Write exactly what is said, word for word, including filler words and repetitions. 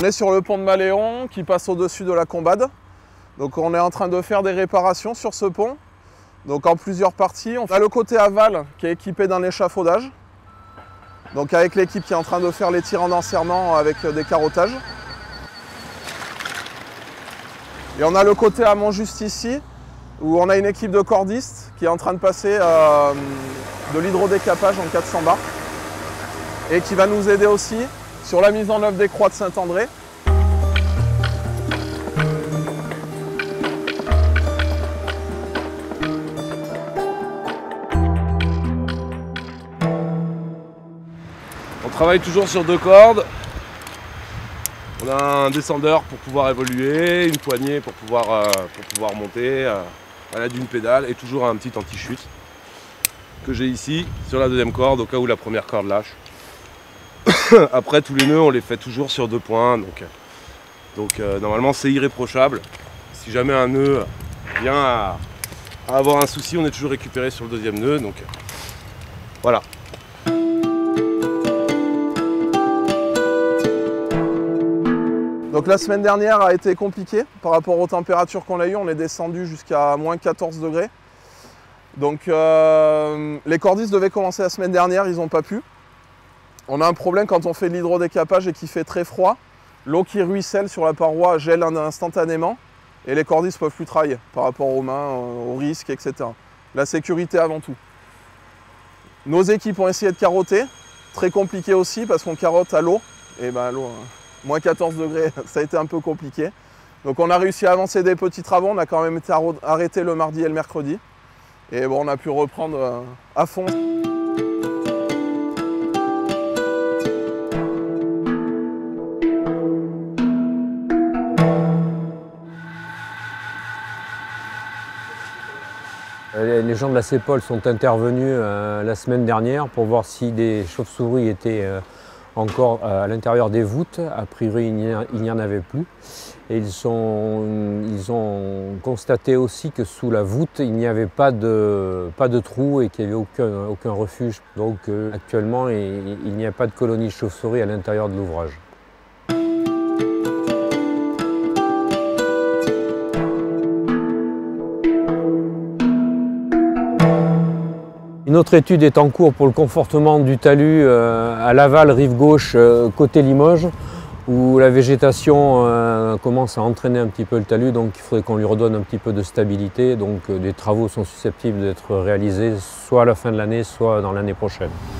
est sur le pont de Maléon qui passe au-dessus de la Combade. Donc on est en train de faire des réparations sur ce pont. Donc en plusieurs parties. On a le côté aval qui est équipé d'un échafaudage. Donc avec l'équipe qui est en train de faire les tirants d'enserrement avec des carottages. Et on a le côté amont juste ici, où on a une équipe de cordistes qui est en train de passer euh, de l'hydrodécapage en quatre cents bar et qui va nous aider aussi sur la mise en œuvre des croix de Saint-André. On travaille toujours sur deux cordes. On a un descendeur pour pouvoir évoluer, une poignée pour pouvoir, euh, pour pouvoir monter, euh, à l'aide d'une pédale et toujours un petit anti-chute que j'ai ici sur la deuxième corde au cas où la première corde lâche. Après tous les nœuds on les fait toujours sur deux points donc, donc euh, normalement c'est irréprochable. Si jamais un nœud vient à, à avoir un souci, on est toujours récupéré sur le deuxième nœud donc voilà. Donc la semaine dernière a été compliquée par rapport aux températures qu'on a eues. On est descendu jusqu'à moins quatorze degrés. Donc euh, les cordistes devaient commencer la semaine dernière, ils n'ont pas pu. On a un problème quand on fait de l'hydrodécapage et qu'il fait très froid. L'eau qui ruisselle sur la paroi gèle instantanément et les cordistes ne peuvent plus travailler par rapport aux mains, aux risques, et cetera. La sécurité avant tout. Nos équipes ont essayé de carotter. Très compliqué aussi parce qu'on carotte à l'eau. Et ben l'eau... moins quatorze degrés, ça a été un peu compliqué. Donc on a réussi à avancer des petits travaux, on a quand même été arrêté le mardi et le mercredi. Et bon, on a pu reprendre à fond. Les gens de la CEPOL sont intervenus euh, la semaine dernière pour voir si des chauves-souris étaient euh, encore à l'intérieur des voûtes. A priori, il n'y en avait plus. Et ils, sont, ils ont constaté aussi que sous la voûte, il n'y avait pas de, pas de trou et qu'il n'y avait aucun, aucun refuge. Donc euh, actuellement, il, il n'y a pas de colonie de chauves-souris à l'intérieur de l'ouvrage. Une autre étude est en cours pour le confortement du talus euh, à l'aval, rive gauche, euh, côté Limoges, où la végétation euh, commence à entraîner un petit peu le talus, donc il faudrait qu'on lui redonne un petit peu de stabilité. Donc euh, des travaux sont susceptibles d'être réalisés soit à la fin de l'année, soit dans l'année prochaine.